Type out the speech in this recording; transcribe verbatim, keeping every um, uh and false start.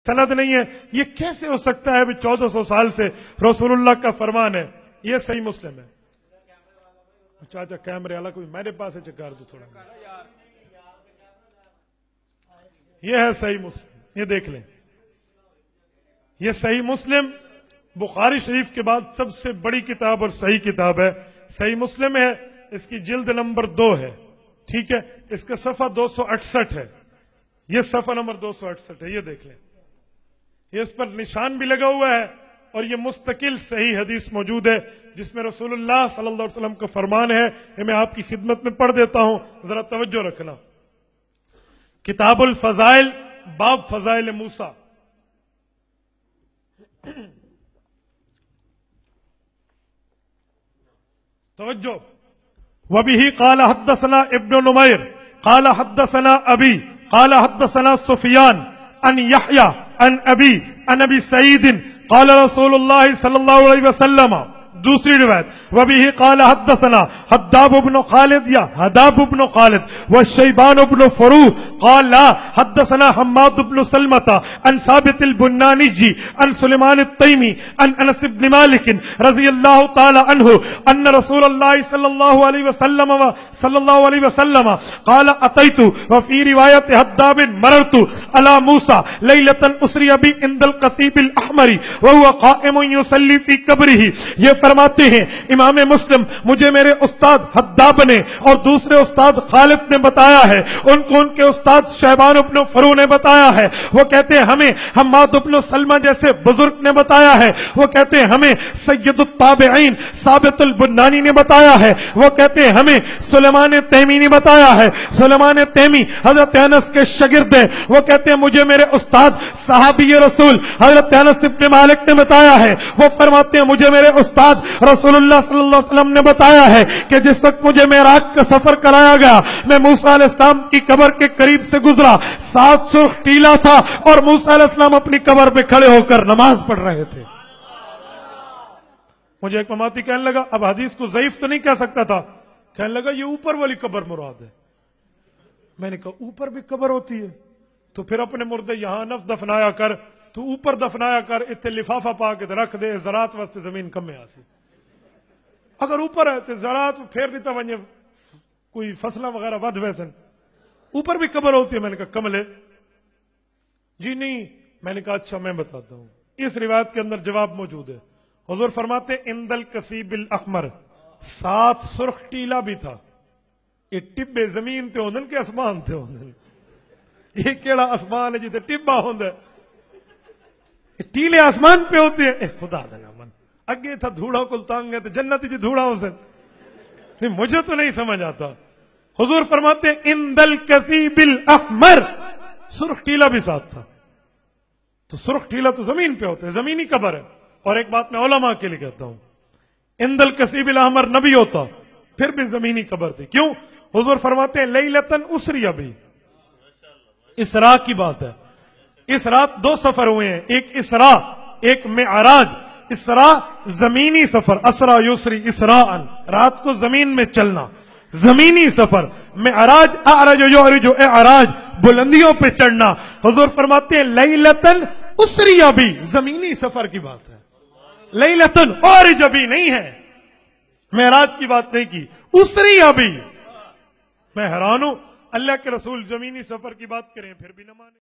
सनद नहीं है। ये कैसे हो सकता है? चौदह सौ साल से रसूलुल्लाह का फरमान है। ये सही मुस्लिम है। चाचा कैमरे वाला कोई मेरे पास है, चकार दो थोड़ा। ये है सही मुस्लिम, ये देख लें। ये सही मुस्लिम बुखारी शरीफ के बाद सबसे बड़ी किताब और सही किताब है। सही मुस्लिम है, इसकी जिल्द नंबर दो है, ठीक है। इसका सफा दो सौ अड़सठ है। ये सफा नंबर दो सौ अड़सठ है, ये देख लें। ये इस पर निशान भी लगा हुआ है और ये मुस्तकिल सही हदीस मौजूद है जिसमें रसूलुल्लाह सल्लल्लाहु अलैहि वसल्लम का फरमान है। ये मैं आपकी खिदमत में पढ़ देता हूं, जरा तवज्जो रखना। किताबुल फजाइल, बाब फजाइल मूसा। तवज्जो। वबिही काला हद्दसना इब्न नुमैर काला हद्दसना अबी काला हद्दसना सुफियान अन यहया अन अबी अन अबी सईद काला रसूलुल्लाह सल्लल्लाहु अलैहि वसल्लम। दूसरी रिवायत वबिही काला हद्दसना हद्दाब इब्न खालिद या हदाब इब्न खालिद व शैबान इब्न फरूह काला हद्दसना हम्माद इब्न सलमता अन साबित अल-बुन्नानी जी अन सुलेमान अत-तैमी अन अनस इब्न मालिक रज़ियल्लाहु ताला अन्हु अन्न रसूलुल्लाह सल्लल्लाहु अलैहि वसल्लम व सल्लल्लाहु अलैहि वसल्लम काला अतैतु व फी रिवायत हद्दाब मररतु अला मूसा लैलतन उसरिया बि इंदल कतीबिल अहमरी व हुवा काइमुन युसल्ली फी कब्रिही। ये फरमाते हैं इमाम मुस्लिम, मुझे मेरे उस्ताद हद्दाब ने और दूसरे उस्ताद खालिद ने बताया है, उनको उनके उस्ताद शैबान इब्न फरू ने बताया है। वो कहते हैं हमें हम्माद इब्न सलमा जैसे बुजुर्ग ने बताया है। वो कहते हैं हमें सैयदुत ताबिईन साबित अल-बुन्नानी ने बताया है। वो कहते हैं हमें सुलेमान तैमी ने बताया है। सुलेमान तैमी हजरत अनस के शागिर्द है। वो कहते हैं मुझे मेरे उस्ताद सहाबी रसूल हजरत अनस इब्न मालिक ने बताया है। वो फरमाते हैं मुझे मेरे उस्ताद रसूलुल्लाह सल्लल्लाहु अलैहि वसल्लम ने बताया है कि जिस वक्त मुझे मेराज का सफर कराया गया, मैं मूसा अलैहिस्सलाम की कब्र के करीब से गुजरा। सात सुर्ख टीला था और मूसा अलैहिस्सलाम अपनी कब्र पे खड़े होकर नमाज पढ़ रहे थे। मुझे एक ममाती कहने लगा, अब हदीस को ज़ईफ तो नहीं कह सकता था, कहने लगा ये ऊपर वाली कब्र मुराद है। मैंने कहा ऊपर भी कब्र होती है? तो फिर अपने मुर्दे यहां नफ दफनाया कर, तू ऊपर दफनाया कर, इतने लिफाफा पा के रख दे, ज़रात वास्ते जमीन कमे आसी। अगर ऊपर है तो ज़रात फेर देता वने कोई फसला वगैरह वध वैसन, ऊपर भी कब्र होती है। मैंने कहा कमले जी नहीं। मैंने कहा अच्छा मैं बताता हूं। इस रिवायत के अंदर जवाब मौजूद है। हुजूर फरमाते इंदल कसीबिल अहमर, सात सुर्ख टीला भी था। ये टिब्बे जमीन ते होंदन के आसमान ते होंदन? ये केड़ा आसमान है जिते टिब्बा होंदा है? टीले आसमान पे होते हैं। खुदा दला मन अगे था धूड़ा कुल तांग है तो जन्नत जी धूड़ा हो सक नहीं, मुझे तो नहीं समझ आता। हुजूर फरमाते इंदल कसीबिल अहमर, सुर्ख टीला भी साथ था। तो सुर्ख टीला तो जमीन पे होते हैं, जमीनी कब्र है। और एक बात मैं उलमा के लिए कहता हूं, इंदल कसीबिल अहमर नबी होता फिर भी जमीनी कब्र थी। क्यों? हुजूर फरमाते हैं लैलतन उसरिया भी, इसरा की बात है। इस रात दो सफर हुए हैं, एक इसरा एक मेअराज। इसरा जमीनी सफर, असरा युसरी इसराअन, रात को जमीन में चलना, जमीनी सफर। मेअराज अरज युरजु एअराज, बुलंदियों पे चढ़ना। हुजूर फरमाते हैं लैलतन उसरिया भी, जमीनी सफर की बात है। लैलतन और जबी नहीं है, मेअराज की बात नहीं की, उसरिया भी। मैं हैरान हूं, अल्लाह के रसूल जमीनी सफर की बात करें फिर भी न माने।